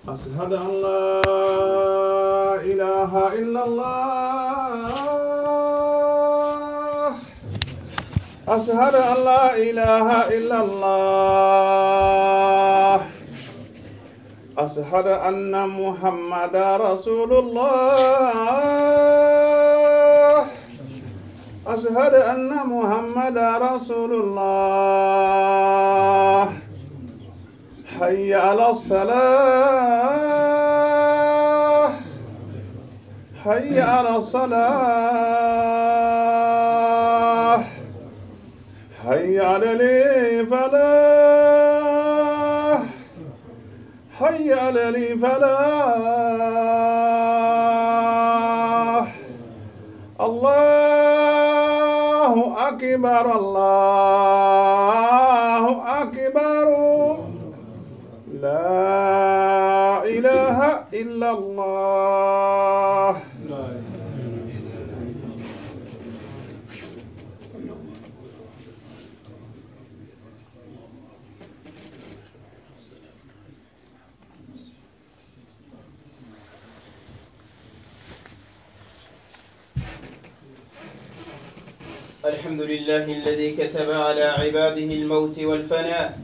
أشهد أن لا إله إلا الله. أشهد أن لا إله إلا الله. أشهد أن محمدا رسول الله. أشهد أن محمدا رسول الله. حي على الصلاة. حي على الصلاة. حي على الفلاح. حي على الفلاح. الله أكبر الله أكبر. لا إله إلا الله. الحمد لله الذي كتب على عباده الموت والفناء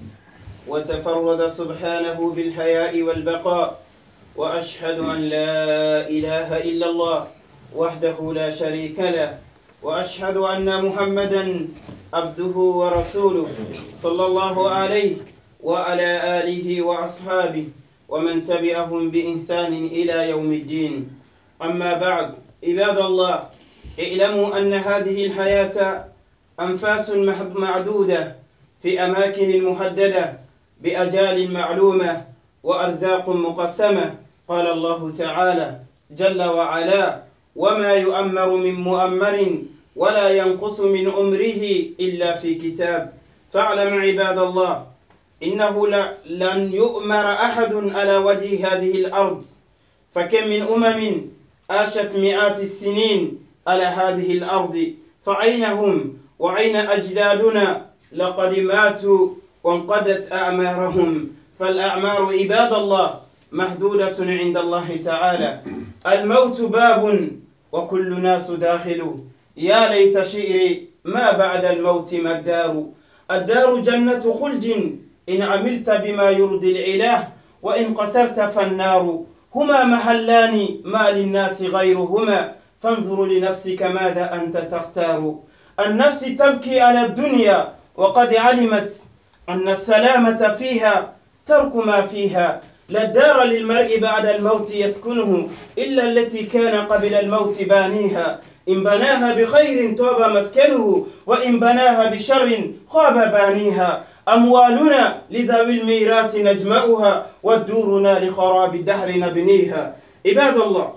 وتفرد سبحانه بالحياء والبقاء، وأشهد أن لا إله إلا الله وحده لا شريك له، وأشهد أن محمدا عبده ورسوله صلى الله عليه وعلى آله وأصحابه ومن تبعهم بإحسان إلى يوم الدين. أما بعد، عباد الله، اعلموا أن هذه الحياة أنفاس معدودة في أماكن محددة بأجال معلومة وأرزاق مقسمة. قال الله تعالى جل وعلا: وما يؤمر من مؤمر ولا ينقص من عمره إلا في كتاب. فاعلم عباد الله إنه لن يؤمر أحد على وجه هذه الأرض، فكم من أمم عاشت مئات السنين على هذه الأرض، فأين هم وأين أجدادنا؟ لقد ماتوا وانقضت أعمارهم. فالأعمار عباد الله محدودة عند الله تعالى. الموت باب وكل ناس داخل. يا ليت شئري ما بعد الموت ما الدار. الدار جنة خلد إن عملت بما يرضي الإله، وإن قصرت فالنار. هما محلان ما للناس غيرهما، فانظر لنفسك ماذا أنت تختار. النفس تبكي على الدنيا وقد علمت أن السلامة فيها ترك ما فيها. لا دار للمرء بعد الموت يسكنه إلا التي كان قبل الموت بانيها. إن بناها بخير طاب مسكنه، وإن بناها بشر خاب بانيها. أموالنا لذوي الميراث نجمعها، والدورنا لخراب الدهر نبنيها. عباد الله،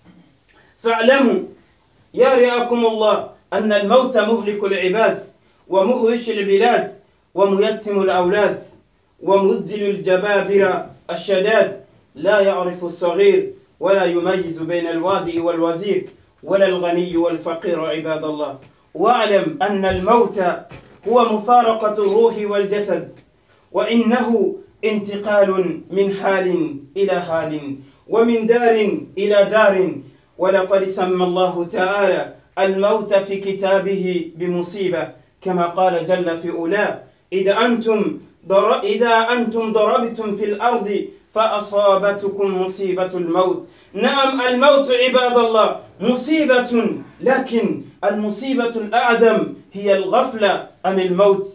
فاعلموا يا رعاكم الله أن الموت مهلك العباد ومهوش البلاد وميتم الأولاد ومذل الجبابرة الشداد. لا يعرف الصغير ولا يميز بين الوادي والوزير ولا الغني والفقير. عباد الله، واعلم أن الموت هو مفارقة الروح والجسد، وإنه انتقال من حال إلى حال ومن دار إلى دار. ولقد سمى الله تعالى الموت في كتابه بمصيبة، كما قال جل في أولاه: إذا أنتم ضربتم في الأرض فأصابتكم مصيبة الموت. نعم، الموت عباد الله مصيبة، لكن المصيبة الأعظم هي الغفلة عن الموت.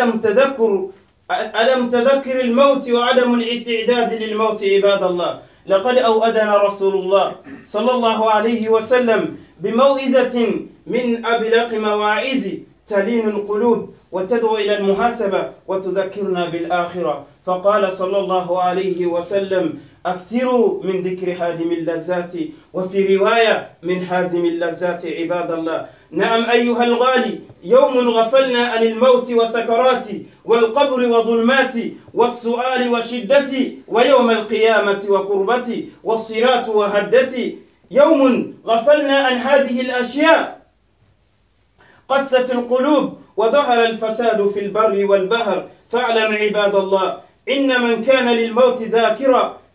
ألم تذكر الموت وعدم الاستعداد للموت. عباد الله، لقد أوعدنا رسول الله صلى الله عليه وسلم بموعظة من أبلغ مواعظ تلين القلوب وتدعو إلى المحاسبة وتذكرنا بالآخرة. فقال صلى الله عليه وسلم: أكثروا من ذكر هادم اللذات، وفي رواية من هادم اللذات. عباد الله، نعم أيها الغالي، يوم غفلنا عن الموت وسكراته والقبر وظلماته والسؤال وشدته، ويوم القيامة وكربته والصراط وهدته. يوم غفلنا عن هذه الأشياء قست القلوب وظهر الفساد في البر والبحر. فاعلم عباد الله إن من كان للموت ذاكرا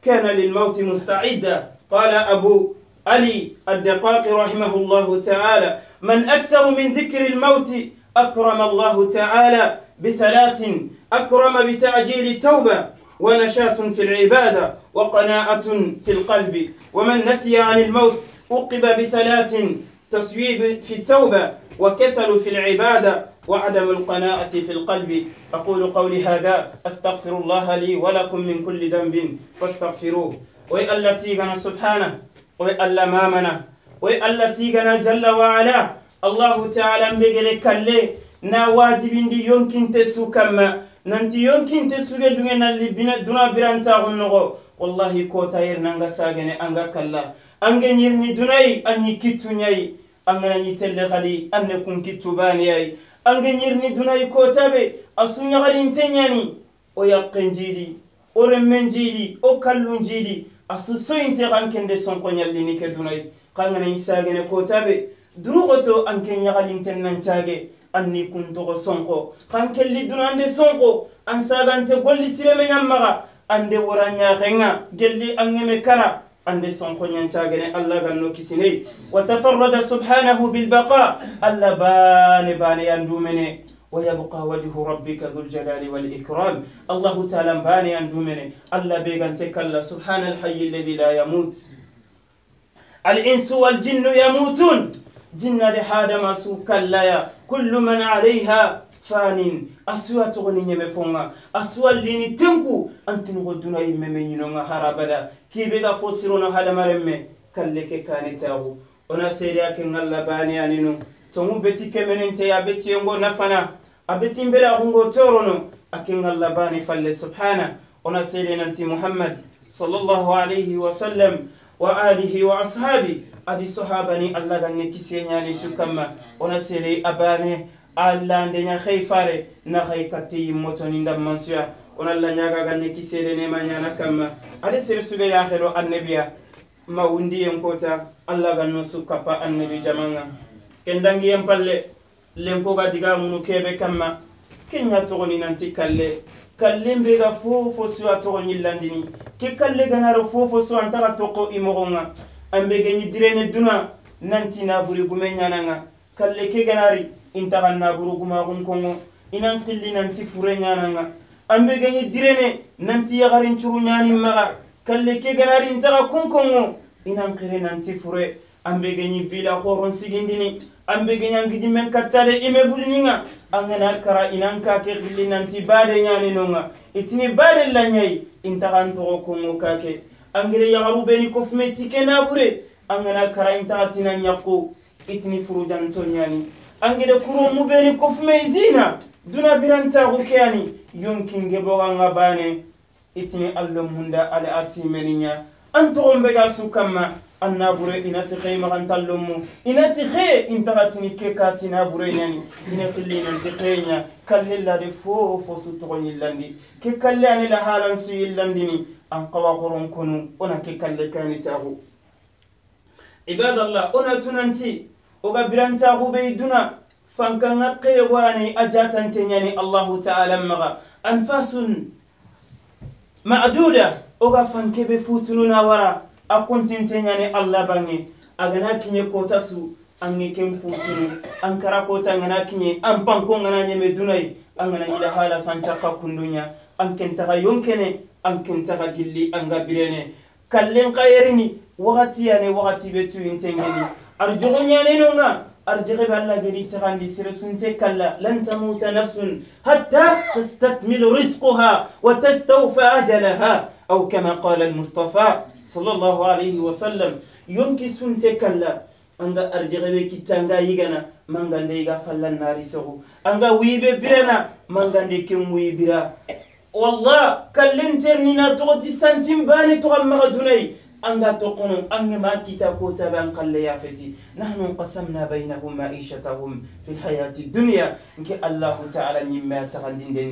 كان للموت مستعدا. قال أبو علي الدقاق رحمه الله تعالى: من أكثر من ذكر الموت أكرم الله تعالى بثلاث: أكرم بتعجيل التوبة، ونشاط في العبادة، وقناعة في القلب. ومن نسي عن الموت عوقب بثلاث: تصويب في التوبة، وكسل في العبادة، وعدم القناعة في القلب. أقول قولي هذا، أستغفر الله لي ولكم من كل ذنب فاستغفروه. التي غنى سبحانه، ما منا، التي غنى جل وعلا. الله تعالى بيجل كله نا واجب دي يمكن تسو كما ننتي يمكن تسو دغنا اللي دنا برانتا غنغو. والله كوتاير نانغا ساغني انغا كلا انغا نيرني دناي اني كيتو نياي انغا ني تل خالي ان كون كيتو بانياي انغا نيرني دناي كوتابي اسونيا غالي نتنياني او يقنجيدي او رمنجيدي او كالونجيدي اسو سوينتي غانكندي سونكو نيالي ني كدوناي كانغا ني ساغني كوتابي دروغوتو انكن يغالي نتنانتاغي anni kuntogo sonko kan kelli dunande sonko an sagante golli sireme nyammaga ande woranya khenga gelli angeme kara ande sonko nyancagene Allah ganno kisine wa tafarrada subhanahu bil baqa alla bani yandumene wa yabqa wajhu rabbika dhul jalali wal ikram. Allah ta'ala bani yandumene alla begante kalla subhanal hayy alladhi la yamut. al insu wal jinnu yamutun jinna de hadama su kallaya kullu man alayha fanin aswa togoni nyeme fonga aswa lini tenku antinu goduna yimme nyinonga harabada kibe ga fosirona hadama remme kalleke kanitahu ona seria ke ngalla bani aninu tomu beti kemenente ya beti ngo nafana abeti mbela hungo torono akin ngalla bani falle subhana. ona seria nanti Muhammad sallallahu alayhi wa sallam wa alihi wa ashabi adi sahabani Allah ganne kisenya ni sukama. ona sere abane Allah ndenya khayfare na khaykati motoni ndam mansuya. ona la nyaga ganne kisere ne manyana kama adi sere suga ya khelo annabiya mawundi en kota Allah ganno sukapa annabi jamanga kendangi en palle lenko ga diga munu kebe kama kenya to ni nanti kalle kallembe ga fofo suwa to nyillandini ke kalle ganaro fofo suwa antara toko imogonga ambe gani direne duna nanti na buri gumenya nanga kalle ke ganari inta na buru guma gonkongo inan qilli nanti furenya nanga ambe gani direne nanti yagarin churu nyani maga kalle ke ganari inta kunkongo inan qire nanti fure ambe gani vila khoron sigindini ambe gani angiji men kattale ime bulininga angana kara inan ka ke qilli nanti bade nyani nonga itini bade lanyai inta kanto kongo kake angire yagaru beni kofme tikena bure angana kara inta atina nyako itini furu janto nyani angire kuro mu beni kofme zina duna biranta gukani yonkin geboga ngabane itini allum hunda ala ati meninya anto mbega sukama annabure inati khayma kantallumu inati khay intagatini kekati nabure nyani ina qilli nanti khaynya kallilla de fo suto nyillandi ke kalle ani la halan su yillandini an qawa qoron kunu ona ke kalle kani tagu. ibadallah ona tunanti oga biranta go beyduna fankanga qewani ajatante nyani Allah ta'ala maga anfasun ma'duda oga fankebe futununa wara akontinte nyani Allah bangi agana kinye kota su ange kem futunu ankara kota ngana kinye an banko ngana nyeme dunai angana ila hala sanchaka kundunya ankenta yonkene ankenta gilli anga birene kallen qayerini waqti yani waqti betu intengeli arjugo nyane nonga arjige balla gedi tagandi sirasunte kalla lan tamuta nafsun hatta tastakmilu rizqaha wa tastawfa ajalaha aw kama qala al-Mustafa sallallahu alayhi wa sallam. yonki sunte kalla anga arjigebe kitanga yigana mangande iga fallan nari sogo anga wibe birana mangande kem wibira wallah kallin ternina toti santim bani to amma dunay anga toqono anga ma kita ko taban qalle ya fati nahnu qasamna bainahum ma'ishatahum fi alhayati ad-dunya inki Allah ta'ala nimma taqandindeni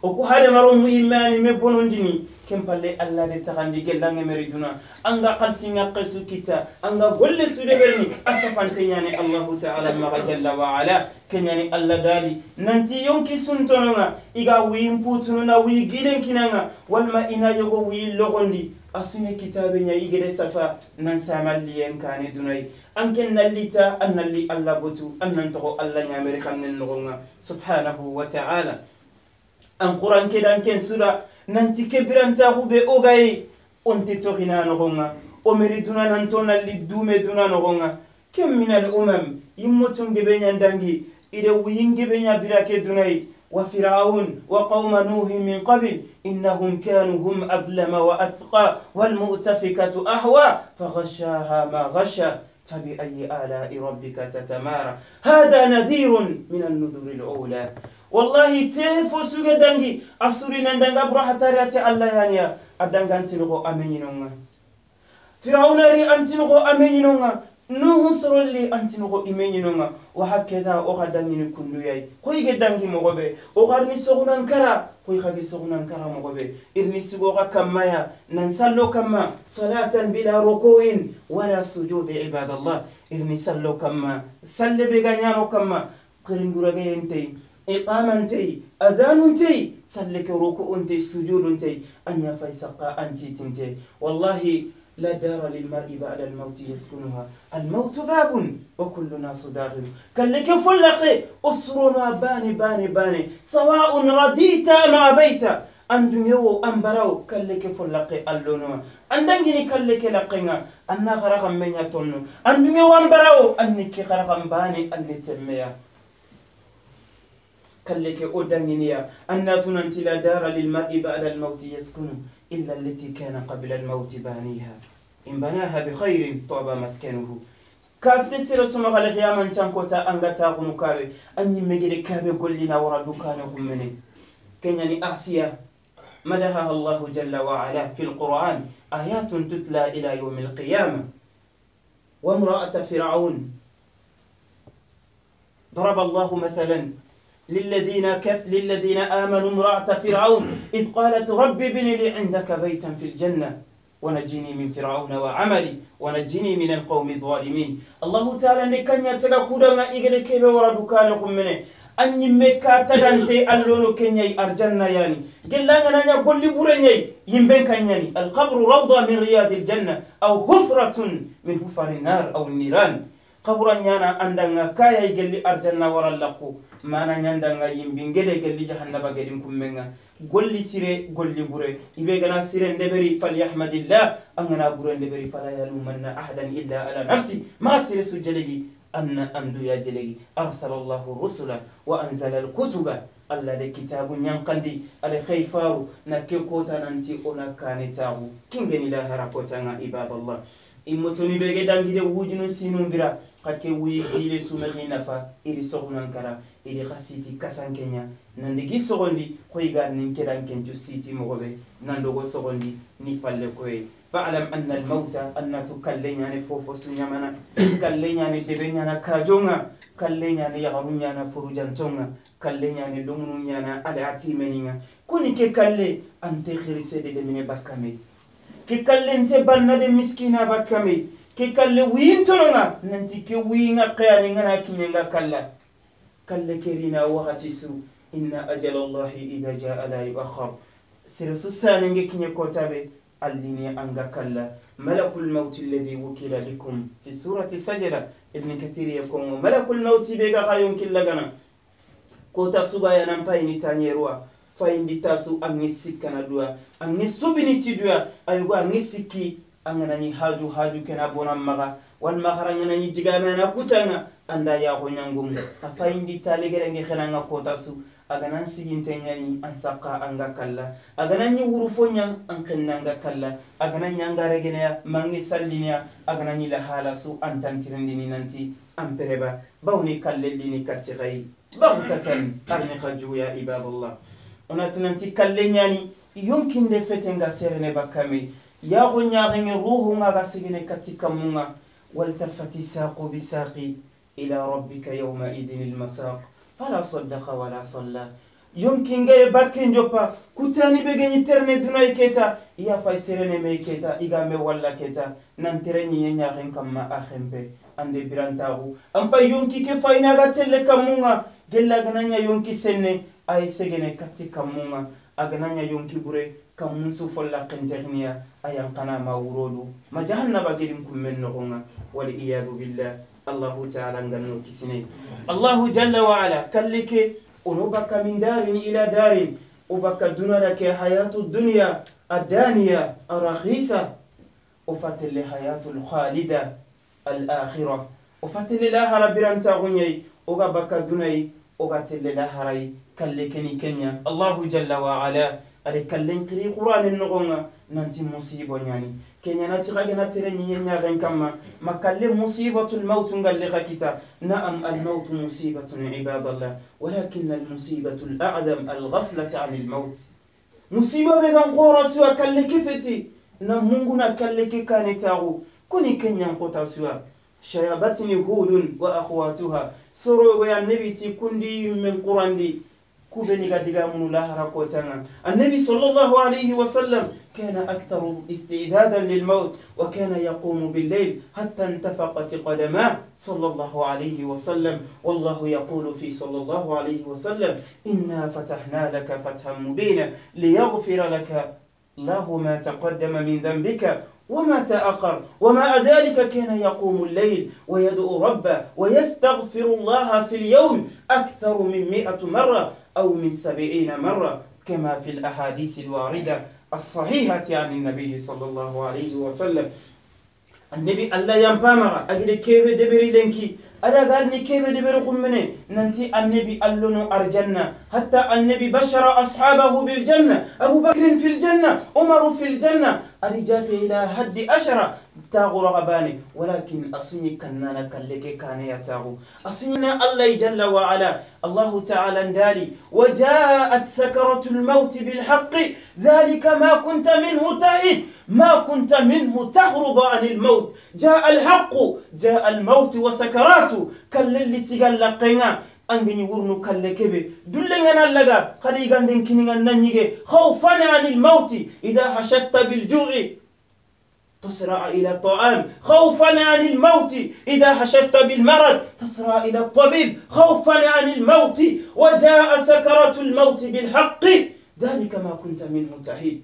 oku hade maro mu imani me bonondini kempalle alla de tagandi gellange meri duna anga qalsinga qasu kita anga golle sude berni asafante nyane Allah ta'ala ma jalla wa ala kenyani alla dali nanti yonki suntonga iga wimputunu na wi gilen kinanga walma ina yogo wi logondi asune kitabe nya igere safa nan samalli en kane dunay anken nallita annalli alla botu annan to alla nya amerikan nen nogonga subhanahu wa ta'ala an quran kedan ken sura nanti kebiranta hube ogaye onte to hina nogonga o meriduna nan to nalli dume duna nogonga kem min al umam yimmutum gebe nyandangi ide wuyinge be nya birake dunay وفرعون وقوم نوح من قبل إنهم كانوا هم أظلم وأتقى والمؤتفكة أهوى فغشاها ما غشى فبأي آلاء ربك تتمارى هذا نذير من النذر الأولى والله تيفو سوغدانغي أسورين ندانغا برا تارياتي الله يعني أدانغا أنتنغو أمينينونغا فرعون ري أنتنغو أمينينونغا nuhu sorolli antinogo imenyinonga wa hakeda o gadangini kunduyai koy gedangi mogobe o garni sogunan kara koy khagi sogunan kara mogobe irni sigo ga kamaya nan sallo kamma salatan bila ruku'in wala sujudi ibadallah irni sallo kamma salle be ganyano kamma qiringurage yente iqamantay adanuntay salleke ruku'untay sujuduntay anya faysaqa anjitinte wallahi لا دار للمرء بعد الموت يسكنها الموت باب وكل ناس داخل كلك فلق أسرنا باني سواء رديت ما بيت أن دنيو أنبرو كلك فلق اللونما أن دنجني كلك لقنا أن غرق من يتون أن دنيو أنبرو أنك غرق باني أن تميا كلك أدنيا أن تنتي لا دار للمرء بعد الموت يسكن إلا التي كان قبل الموت بانيها إن بناها بخير طاب مسكنه كانت تسير سمع القيامة تنكوتا أنغتا غنكابي أني مجري كابي قلنا وردكانهم مني كنني أعسيا مدها الله جل وعلا في القرآن آيات تتلى إلى يوم القيامة وامرأة فرعون ضرب الله مثلا للذين آمنوا امرأة فرعون إذ قالت رب ابن لي عندك بيتا في الجنة ونجني من فرعون وعملي ونجني من القوم الظالمين الله تعالى نكن يتغكودا ما إيغل كيبه وردكانكم منه أني مكا تدانتي اللونو كنيي أرجنة يعني قلنا نانيا قل لي بورنيي يمبن كنياني القبر روضة من رياض الجنة أو حفرة من حفر النار أو النيران قبر نانا عندنا كايا يقل لي أرجنة ورلقو mana nyandanga yimbingede gelli jahannaba gedin kummenga golli sire golli bure ibe gana sire ndeberi falyahmadillah angana bure ndeberi fala yalumanna ahadan illa ala nafsi ma sire sujelegi anna andu ya jelegi arsalallahu rusula wa anzala alkutuba alla de kitabu nyankandi ale khayfaru na ke kota nanti ona kanetahu kingeni la harapota nga ibadallah imutuni bege dangide wujunu sinumbira kake wuyi gile sumehi nafa iri sogunan kara iri khasiti kasankenya nandigi sogondi khoyga ninkedan kenju siti mogobe nandogo sogondi ni palle koy fa'lam anna al-mauta annatu kallenya ne fofo sunyamana kallenya ne debenya na kajonga kallenya ne yagarunya na furujantonga kallenya ne lumunya na alati meninga kuni ke kalle ante khirisede de mine bakame ke kalle nte banna de miskina bakame ke kalle wintonga nanti ke winga qiyani ngana kinyenga kalla kalle kerina wakati su inna ajal allahi idha jaa la yuakhar sirsu sanenge kinye kotabe allini anga kalla malakul maut alladhi wukila bikum fi surati sajda ibn kathir yakum malakul maut bega khayun killagana kota subaya nan payni tanyerwa fayindi tasu angi sikkana duwa angi subini tidwa ayugo angi sikki anganani haju kena bonam maga wal magharanga ni jigame na kutanga anda ya ko nyangum afayindi talegere nge khenanga kotasu aganan sigintanyani ansaka anga kalla aganan ni wurufonya an kennanga kalla aganan nyangare gene mangi sallinya aganan ni la halasu antantirindini nanti ampereba bawni kallelini kattigai baghtatan arni khaju ya ibadallah onatunanti kallenyani yumkin de fetenga serene bakame ya go nyaagenge ruhu ngaga sigine katika munga waltafati saqu bisaqi ila rabbika yawma idin almasaq fala saddaqa wala salla yonkin gaye bakken joppa kutani be gani terne dunay keta iya fay serene me keta iga me walla keta nan tereni yenya ren kamma akhembe ande birantahu am pay yonki ke fayna ga telle kamunga gella gananya yonki senne ay segene katti kamunga agananya yonki bure kamun su folla qenterniya ayan qana ma wurodu ma jahannaba gedim kummen no onga wal iyadu billah الله تعالى نغنو كسني الله جل وعلا كلك ونبك من دار إلى دار وبك دنرك حياة الدنيا الدانية الرخيصة وفتل حياة الخالدة الآخرة وفتل الله رب رنتاغني وبك دني وقتل الله ري كلكني كنيا الله جل وعلا ari kallen kiri qur'an nogonga nanti musibo nyani kenya nati gana tere nyenya gan kamma makalle musibatul maut ngalle khakita na'am al maut musibatun ibadallah walakin al musibatul a'dam al ghaflatu 'anil maut musiba be gan qora suwa kalle kifeti na mungu na kalle ke kanitagu kuni kenya qota suwa shayabatni hudun wa akhwatuha suru wa nabi ti kundi min qur'andi كوبني قد قاموا لها ركوتنا النبي صلى الله عليه وسلم كان أكثر استعدادا للموت وكان يقوم بالليل حتى انتفقت قدماه صلى الله عليه وسلم والله يقول في صلى الله عليه وسلم إنا فتحنا لك فتحا مبينا ليغفر لك الله ما تقدم من ذنبك وما تأخر وما ذلك كان يقوم الليل ويدعو ربه ويستغفر الله في اليوم أكثر من 100 مرة أو من 70 مرة كما في الأحاديث الواردة الصحيحة عن النبي صلى الله عليه وسلم النبي الله ينبامر أجد كيف دبري لنكي أدا قالني كيف دبري خمني ننتي النبي ألونو أرجنة حتى النبي بشر أصحابه بالجنة أبو بكر في الجنة عمر في الجنة أرجات إلى حد 10 تاغو رغباني ولكن أصني كنانا كاللك كان يتاغو أصنينا الله جل وعلا الله تعالى دالي وجاءت سكرة الموت بالحق ذلك ما كنت منه تهيد ما كنت منه تهرب عن الموت جاء الحق جاء الموت وسكراته كاللي سيغال لقينا أنجني ورنو كاللكبه دلنا لغا قريغان دنكينغان نانيغي خوفا عن الموت إذا حششت بالجوع تسرع إلى الطعام خوفا عن الموت إذا حششت بالمرض تسرع إلى الطبيب خوفا عن الموت وجاء سكرة الموت بالحق ذلك ما كنت منه تحيد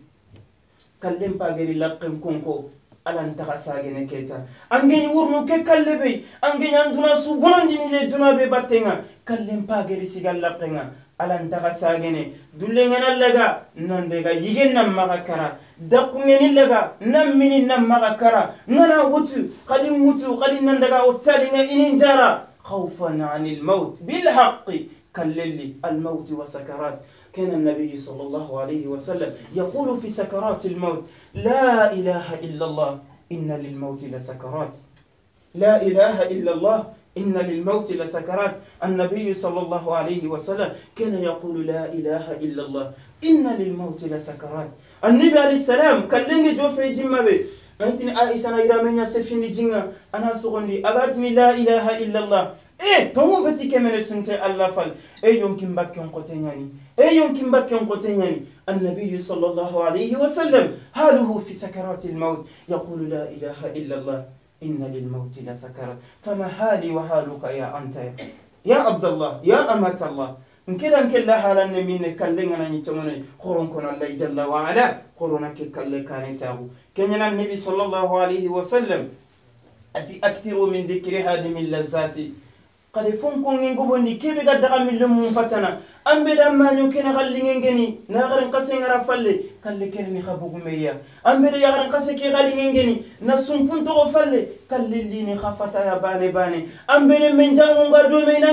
كلم باغري لقم كونكو alan taga sagene keta angeni wurnu ke kallebe angeni anduna su bonandini le duna be battenga kallem pageri sigal laqenga alan taga sagene dullengana laga nande ga yigen nam magakara daqungeni laga nammini nam magakara ngana wutu qadim mutu qadim nandaga ottalinga inin jara khawfan anil maut bil haqqi kalleli al maut wa sakarat كان النبي صلى الله عليه وسلم يقول في سكرات الموت لا إله إلا الله إن للموت لسكرات لا إله إلا الله إن للموت لسكرات النبي صلى الله عليه وسلم كان يقول لا إله إلا الله إن للموت لسكرات النبي عليه السلام كلني جو في جمة بي أنتني عائشة إيرامين يسفيني جنة أنا سغني أغاتني لا إله إلا الله إيه تومو بتي كمن سنتي الله فال إيه يمكن بكيون قتنياني إيه يمكن بكيون قتنياني النبي صلى الله عليه وسلم حاله في سكرات الموت يقول لا إله إلا الله إن للموت لسكرات فما حالي وحالك يا أنت يا عبد الله يا أمة الله إن كده لا حالا من كلنا نتمنى قرن كنا الله جل وعلا قرنك كل كان تابو كان النبي صلى الله عليه وسلم أتي أكثر من ذكر هذه اللذات قد فنكم نغبوني كيف قد من لم فتنا أم بدا ما نكن غلينغني نغرن قسن رفله قال كني خبوغ ميا أم بدا يغرن قسكي غلينغني نسون كنت غفله قال لي خفتا يا باني باني أم بدا من جامو غدو من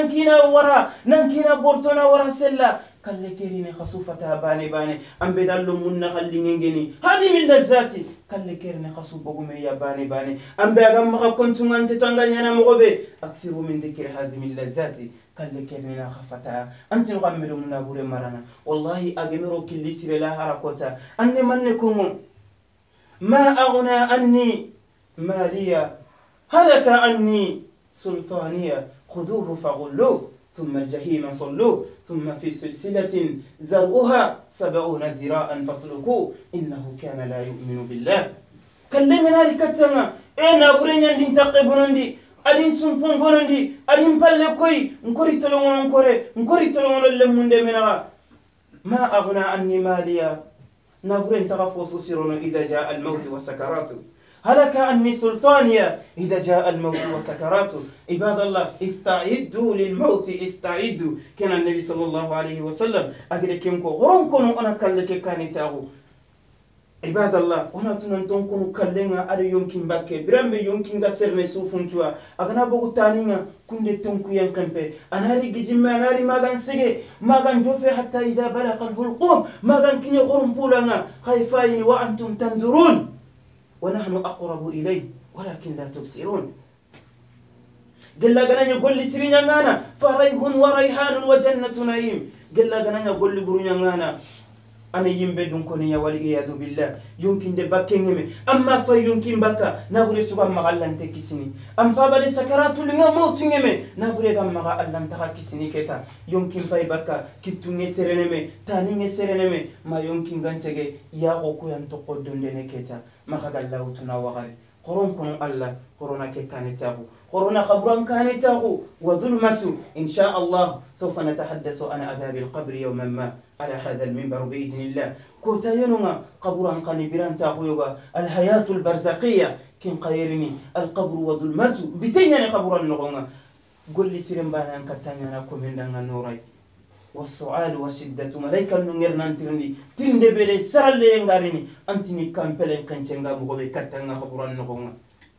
نانكينا بورتونا ورا سلا قال كيرني خصوفتا باني باني أم بدا لمن غلينغني هذه من لذاتي قال كيرني خصوبوغ ميا باني باني أم بدا ما كنت انت تنغانيا مغبي أكثر من ذكر هذه من لذاتي قال كيرني خفتها أنت نغمر من أبور مرنا والله أجمرو كل سر لا حركوتا أني منكم ما أغنى عني مالية هلك عني سلطانية خذوه فغلوه ثم الجحيم صلوه ثم في سلسلة زرعها 70 ذراعا فاسلكوه إنه كان لا يؤمن بالله. كلمنا لكتنا إنا برينا ننتقبنا أدين سنفون دي أدين بالكوي نكوري تلون اللمون دي منها ما أغنى عني ماليا نابرين تغفوص سيرون إذا جاء الموت وسكراته هلك عني سلطانيا إذا جاء الموت وسكراته. عباد الله استعدوا للموت استعدوا. كان النبي صلى الله عليه وسلم أقول كمكو غرونكم أنا كلك كانتاغو. عباد الله أنا تنتونكم كلنا أري يمكن باكي برام يمكن غسر مسوفون جوا أغنى بقول تانينا كنت تنكو ينقمبه أنا ري جيم أنا ري ماغان سجى ماغان جوفي حتى إذا بلغ الحلقوم ماغان كني غرم بولنا خايفين وأنتم تنظرون ونحن أقرب إليه ولكن لا تبصرون. قال لنا يقول لي سرين يانا فريح وريحان وجنة نعيم. قال لنا يقول لي برون يانا أنا يمبدون كوني والعياذ بالله يمكن دبكينهم أما في يمكن بكا نبري سبحان مغلان تكسيني أم فابد سكرات لنا موتينهم نبري غم مغلان تكسيني كتا يمكن في بكا كتوني سرنمي تاني سرنمي ما يمكن غنتجي يا غوكو ينتقدون دني كتا ما خجل تناوغري قرون كون الله قرونا كانتاهو قرونا خبران كانتاهو وظلمته إن شاء الله سوف نتحدث عن عذاب القبر يوما ما على هذا المنبر بإذن الله. كوتا ينوما قبران قنبران تاهو يوغا الحياة البرزقية كن قيرني القبر وظلمته بتيني قبران نغونا قل لي سيرن بانا انكتانينا كومندان نوراي والسؤال وشدة ملايكا نغير نانترني تندي بلي سرالي ينغاريني أنتني كامبلين كنشنغا مغوبي كتانا خبران نغونا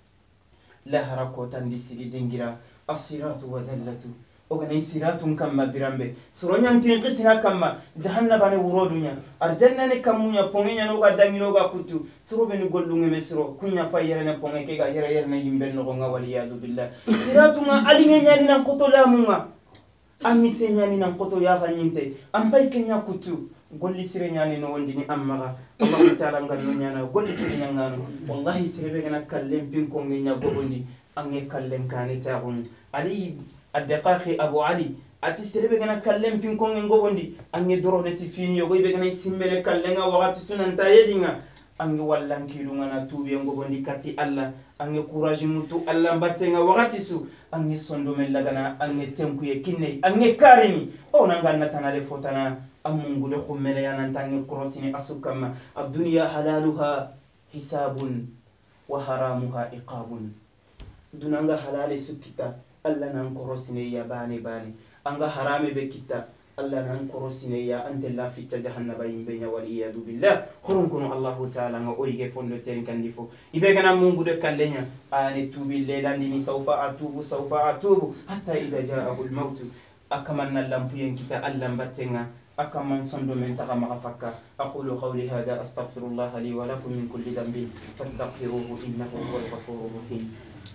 لا هراكوتان دي سيدي دنجرا الصراط وذلته ogani siratun kamma birambe soronyan tinqisina kamma jahannabane wurodunya arjannane kamunya pongenya no ga dangino ga kutu sorobe ni gollunge mesro kunya fayere ne ponge ke ga yere ne yimbe no nga waliyadu billah siratuma alinge nyani nan koto lamunga amise nyani nan koto ya fanyinte ambay kenya kutu golli sire nyani no wondini ammaga Allah taala ngal nyana golli sire nyangano wallahi sire be gana kallem pin ko ngenya gobondi ange kallem kanita hun ali الدقاقي أبو علي أتستري بيجنا كلم بينكم إنجو بندي أني درونة تفيني يوغي بيجنا يسمى كلنا وقت سنن تايدينا أني والله كيلونا توبي إنجو بندي كاتي الله أني كوراج متو الله باتينا وقت سو أني صندوق من لغنا أني تمكوي كيني أني كارني أو نعنا تنالي فوتنا أمم غلو خملة ينتاني كروسيني أسوكما الدنيا حلالها حساب وحرامها عقاب دونانغا حلال سكتا Allah nan korosine ya bani anga harame be kita Allah nan korosine ya ante la fitta jahannaba yimbe nya wali yadu billah khurun kunu Allah ta'ala nga oyge fondo ten kandifo ibe kana mungu de kallenya ani tubi lelandi ni sawfa atubu hatta idha ja'ahu al-maut akamanna lampu yen kita Allah battenga akaman sondo men taga magafakka aqulu qawli hada astaghfirullah li wa lakum min kulli dhanbin fastaghfiruhu innahu huwal ghafurur rahim.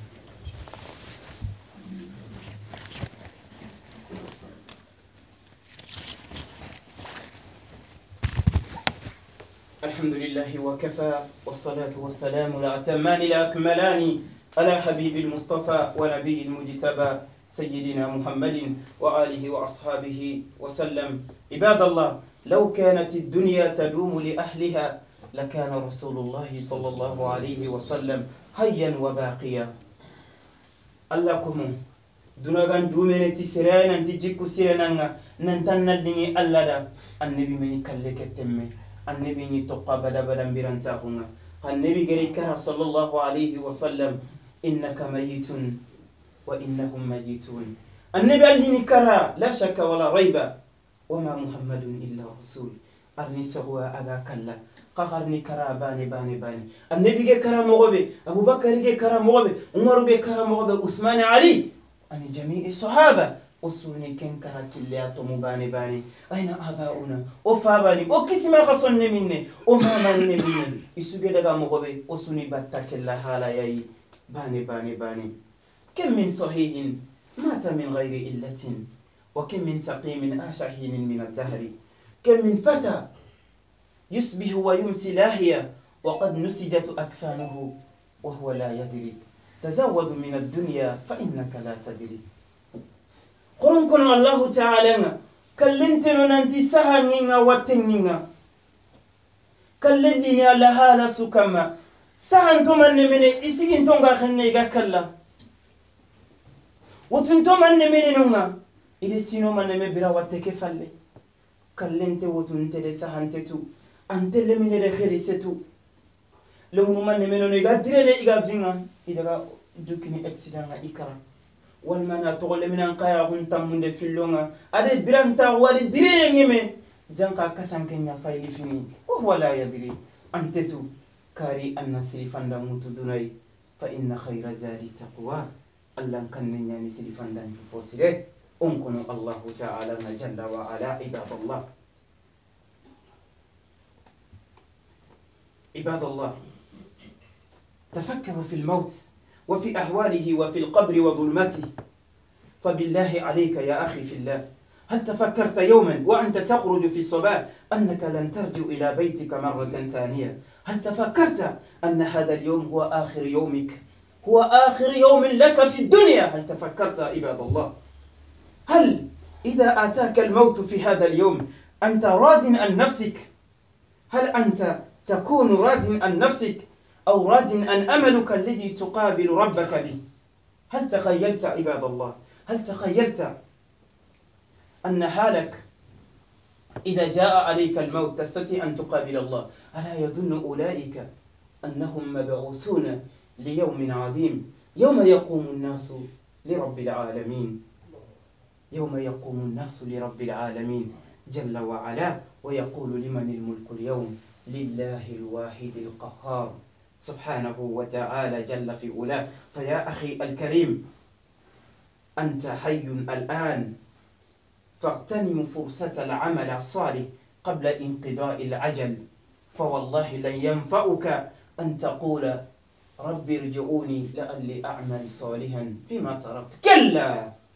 الحمد لله وكفى والصلاة والسلام الأتمان الأكملان على حبيب المصطفى ونبي المجتبى سيدنا محمد وآله وأصحابه وسلم. عباد الله لو كانت الدنيا تدوم لأهلها لكان رسول الله صلى الله عليه وسلم حيا وباقيا. اللهم دونغان دومنتي سيران انت جيكو سيرانغا ننتن لني الله النبي من كلك التمه النبي نتوقع بدا بيرانتاهما النبي قريكا صلى الله عليه وسلم إنك ميت وإنهم ميتون. النبي اللي كرا لا شك ولا ريب وما محمد إلا رسول النساء هو أغا كلا قهرني كرا باني النبي كرا مغبي أبو بكر كرا مغبي عمر كرا مغبي عثمان علي عن جميع الصحابة أسوني كن كرا كلياتو مباني أين آباؤنا وفاباني وكسما خصن مني وما مني يسوع دعا مغبي أسوني باتك الله حالا ياي باني كم من صحيح مات من غير إلة وكم من سقيم آشحين من الدهر كم من فتى يصبح ويمسي لاهيا وقد نسجت أكفانه وهو لا يدري تزود من الدنيا فإنك لا تدري. قرنكم الله تعالى كلنتنا ننتي سهنينا واتنينا كلني على هالا سكما سهنتم من إسيجين تونغا خنيجا كلا وتنتم من نونا إلى سينو من مبرا واتكفلي كلنت وتنت لسهنتتو أنت لمن الخيرستو لو من نيجا دري إيجا فينا إذا دوكني أكسيدنا إكرا والمنا تقول من أنقايا هنتم من الفيلونا أدي برانتا والي دري يمي جانكا كسان كنيا فايلي فيني وهو لا يدري أنتتو كاري النسل فندموت دوني فإن خير زاد التقوى الله كان يعني سل فندم فوسره أنكن الله تعالى جل وعلا عباد الله عباد الله تفكروا في الموت وفي أهواله وفي القبر وظلمته فبالله عليك يا أخي في الله هل تفكرت يوما وأنت تخرج في الصباح أنك لن ترجع إلى بيتك مرة ثانية؟ هل تفكرت أن هذا اليوم هو آخر يومك، هو آخر يوم لك في الدنيا؟ هل تفكرت عباد الله؟ هل إذا آتاك الموت في هذا اليوم أنت راض عن نفسك؟ هل أنت تكون راض عن نفسك أو راض عن أملك الذي تقابل ربك به؟ هل تخيلت عباد الله، هل تخيلت أن حالك إذا جاء عليك الموت تستطيع أن تقابل الله؟ ألا يظن أولئك أنهم مبعوثون ليوم عظيم، يوم يقوم الناس لرب العالمين، يوم يقوم الناس لرب العالمين جل وعلا ويقول لمن الملك اليوم؟ لله الواحد القهار سبحانه وتعالى جل في علاه. فيا أخي الكريم أنت حي الآن، فاغتنم فرصة العمل الصالح قبل انقضاء العجل، فوالله لن ينفعك أن تقول رب ارجعوني لعلي أعمل صالحا فيما تركت، كلا.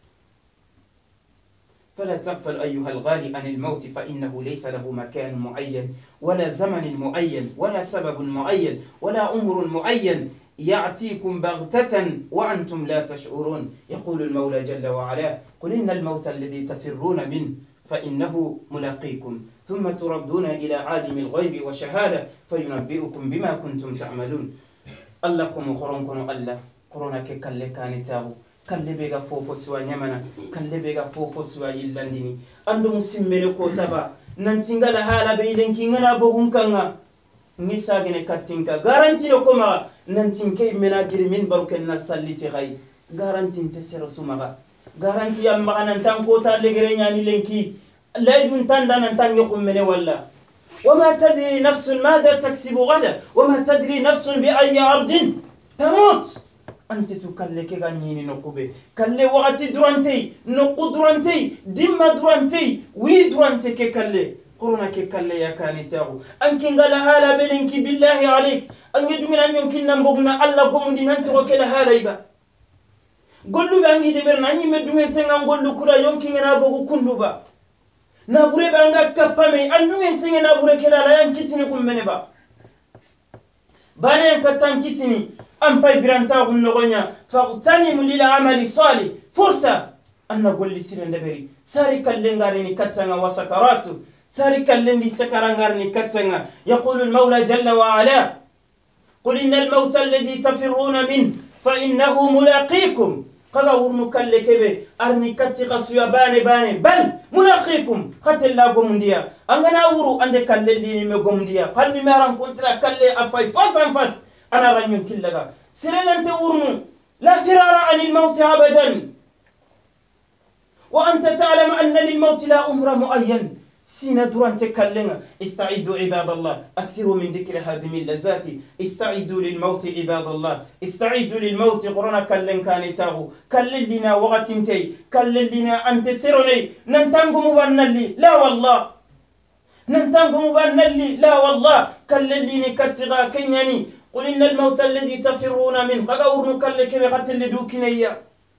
فلا تغفل أيها الغالي عن الموت، فإنه ليس له مكان معين ولا زمن معين ولا سبب معين ولا أمر معين، يأتيكم بغتة وأنتم لا تشعرون. يقول المولى جل وعلا قل إن الموت الذي تفرون منه فإنه ملاقيكم ثم تردون إلى عالم الغيب وشهادة فينبئكم بما كنتم تعملون. اللكم وخرونكم الله قرونا كالي كانتاو kalle be ga fofo suwa nyamana, kalle be ga fofo suwa yillandini ando musimmene ko taba nan tingala hala be lenki ngana bogun kanga ngisa gene katinka garanti do koma nan tinke mena girmin baruken na salliti gai garanti te sero sumaga garanti yam magana tan ko ta legere nyani lenki laydun tanda nan tan yokummene walla وما تدري نفس ماذا تكسب غدا وما تدري نفس بأي أرض تموت. أنت تكلك غنيني نقبه كله وقت درانتي نقو درانتي دم درانتي وي درانتي كله قرنا كله يا كانتاو أنك قال هالا بلنك بالله عليك أن يدمن أن يمكن نبغنا الله قوم دي ننتظر كله هالا يبا قلوا بأني دبرنا أني مدمن تنعم قلوا كلا يمكن نبغو كله با نبغى بانغا كبامي أنو ينتظر نبغى كلا لا يمكن يكون منبا بانه كتان كيسني أم باي برانتا ونغنيا فاغتنم للعمل صالح فرصة أن نقول لسنا نبري ساري كاللنغارني كتانا وسكراتو ساري كاللنغي سكرانغارني كتانا. يقول المولى جل وعلا قل إن الموت الذي تفرون منه فإنه ملاقيكم قال ورنو كاللكبه أرني كتي قصويا باني بل ملاقيكم قتل لا قمديا أنا أورو عند كاللنغي مقمديا قال نمارن كنترا كاللي أفاي فاس أنا رأيهم كلها سرنا تورنو لا فرار عن الموت أبدا، وأنت تعلم أن للموت لا أمر معين. سينا دوران تكلنا استعدوا عباد الله، أكثروا من ذكر هذه اللذات. استعدوا للموت عباد الله، استعدوا للموت. قرنا كلن كانتاغو كلن لنا وقت انتي كلن لنا أنت سرني ننتنقم بانالي لا والله ننتنقم بانالي لا والله كلن لنا كتغا كنياني قل إن الموت الذي تفرون منه قد أورنك لك بقتل دوكنيا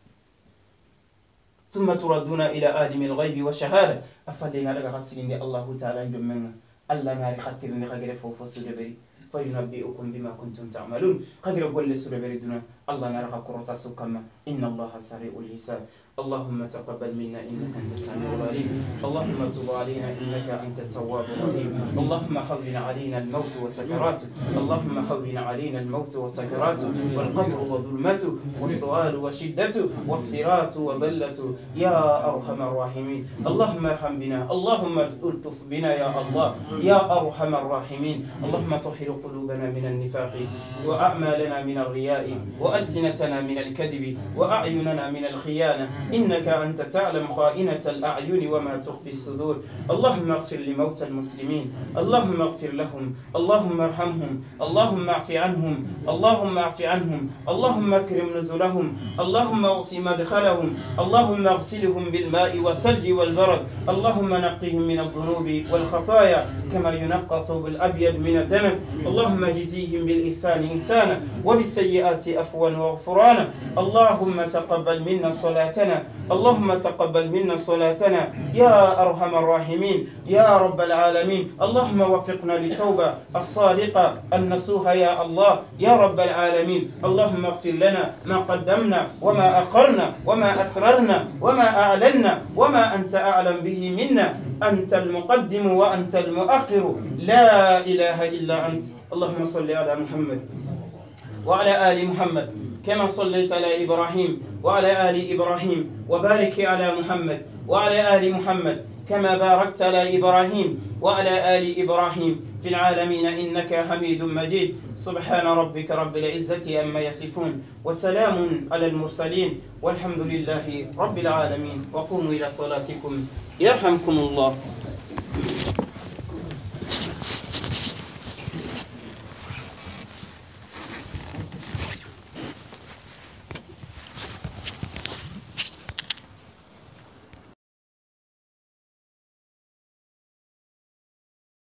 ثم تردون إلى عالم الغيب والشهادة. أفلنا لك غسلين الله تعالى جمعنا الله ناري خطرني خجر فوفو سجبري فينبئكم بما كنتم تعملون. خجر قول لسجبري دون الله ناري خكروسا سكما إن الله سريع الحساب. اللهم تقبل منا إنك أنت السميع العليم. اللهم تب علينا إنك أنت التواب الرحيم. اللهم هون علينا الموت وسكراته. اللهم هون علينا الموت وسكراته، والقبر وظلمته، والسؤال وشدته، والصراط وذلته يا أرحم الراحمين. اللهم ارحم بنا، اللهم الطف بنا يا الله يا أرحم الراحمين. اللهم طهر قلوبنا من النفاق، وأعمالنا من الرياء، وألسنتنا من الكذب، وأعيننا من الخيانة، إنك أنت تعلم خائنة الأعين وما تخفي الصدور. اللهم اغفر لموتى المسلمين، اللهم اغفر لهم، اللهم ارحمهم، اللهم اعف عنهم، اللهم اعف عنهم، اللهم اكرم نزلهم، اللهم اغسل مدخلهم، اللهم اغسلهم بالماء والثلج والبرد، اللهم نقهم من الذنوب والخطايا كما ينقى الثوب الأبيض من الدنس. اللهم اجزيهم بالإحسان إحسانا وبالسيئات عفوا وغفرانا. اللهم تقبل منا صلاتنا، اللهم تقبل منا صلاتنا يا أرحم الراحمين يا رب العالمين. اللهم وفقنا للتوبة الصادقة النصوحة يا الله يا رب العالمين. اللهم اغفر لنا ما قدمنا وما أخرنا وما أسررنا وما أعلنا وما أنت أعلم به منا. أنت المقدم وأنت المؤخر، لا إله إلا أنت. اللهم صل على محمد وعلى آل محمد كما صليت على إبراهيم وعلى آل إبراهيم، وبارك على محمد وعلى آل محمد كما باركت على إبراهيم وعلى آل إبراهيم في العالمين إنك حميد مجيد. سبحان ربك رب العزة عما يصفون، وسلام على المرسلين، والحمد لله رب العالمين. وقوموا إلى صلاتكم يرحمكم الله.